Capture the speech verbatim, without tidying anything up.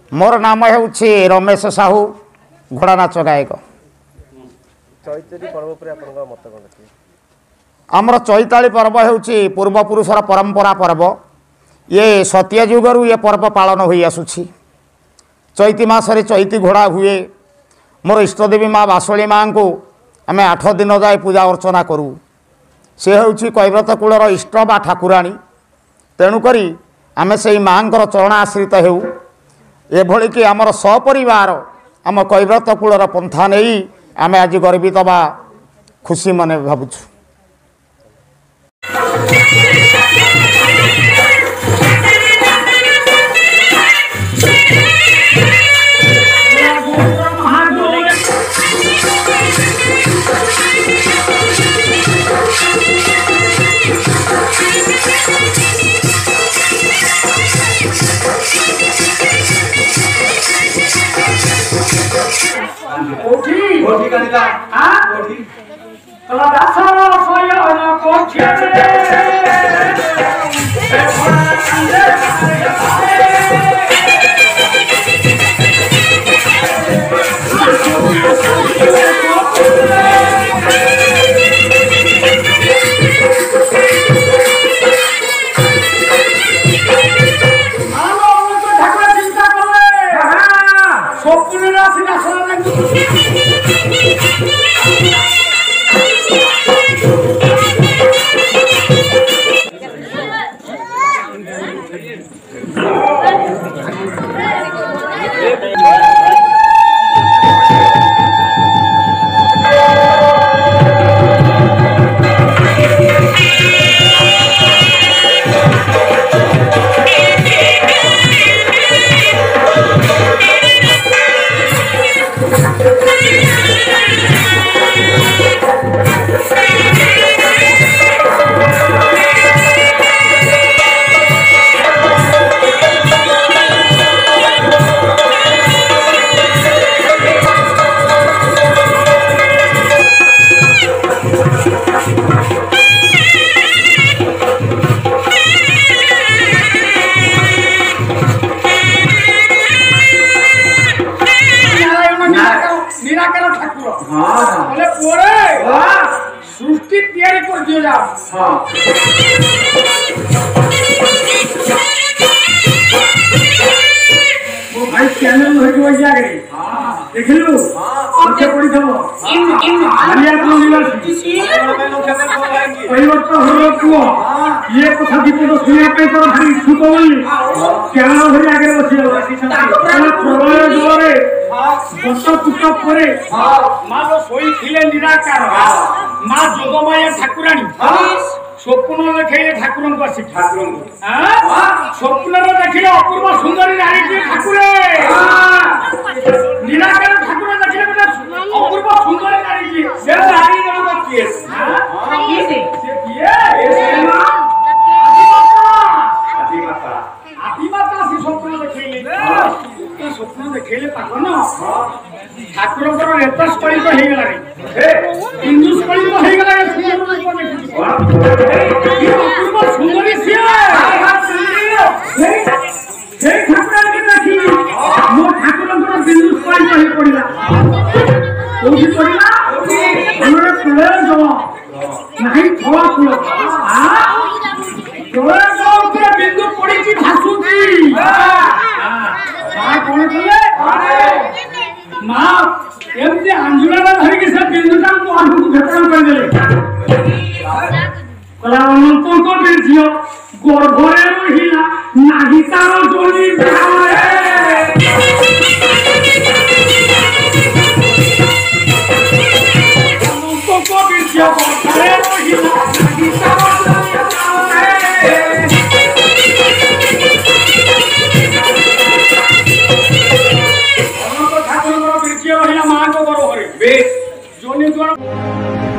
मोर नाम है रमेश साहू घोड़ा नाच गायक। आमर चैताली पर्व होउछि पूर्वपुरुषर परंपरा पर्व। ये सत्य जुगरु ये पर्व पालन होई आसुछि। चैती मासरे चैती घोड़ा हुए। मोर इष्टदेवी माँ बासुली माँ को आम आठ दिन जाए पूजा अर्चना करूँ। से होउछि कैव्रत कूलर इष्ट बा ठाकुराणी। तेणुक आम से माँ चरण आश्रित हेउ एभली कि आमर सपरिवार आम कैव्रत कूलर पंथा नहीं आम आज गर्वित बा खुशी मन भावुछु। कोठी कोठी कनिका हां कोठी कला दासर सोयन कोठी रे ए भोला कंदे सृष्टि तैयारी कर दियो जा हां वो भाई चैनल होई गई जागे हां देखलु ओके पड़ी थबो हरिया को यूनिवर्सिटी परिवर्तन हो तू ये कथा दीपो सुनिया पे तो भारी इच्छुक होई चैनल होई आगे बसी प्रलय जोरे बस पुट परे मां लो सोई थिले निराकार मां जोगमाया ठाकुराणी स्वप्न देखले ठाकुरन को आसी ठाकुरन हां स्वप्न रे देखले अपूर्व सुंदरी नारी के ठाकुरे निराकार ठाकुर देखले बेटा अपूर्व सुंदरी नारी की से नारी जन को किए हां ये से किए आदि माता आदि माता से स्वप्न देखले ये स्वप्न देखले पाको न ठाकुर को रेतस पड़ी तो हे गला रे हिंदू पड़ी तो हे गला रे सुंदर को देखि ये अपूर्व सुंदरी से हे हे ठाकुर के देखि मो ठाकुर को हिंदू पड़ी तो हे पड़िला कोठी पड़िला हमरे प्रलय जो नहीं थोड़ा फूल हां प्रलय जो के बिंदु पड़ी की भासुची हां कोन कले मां एमती अंजुला धरि के से बिंदुटा को आंखु भेटन कर देले कला अनंत को बिरजियो गर्भरे रहिला नाही तारो जोनी भावे अनंत को बिरजियो गर्भरे रहिला नाही तारो जोनी भावे अनंत ठाकुर को बिरजियो रहिला मां को गर्भरे बे जोनी द्वारा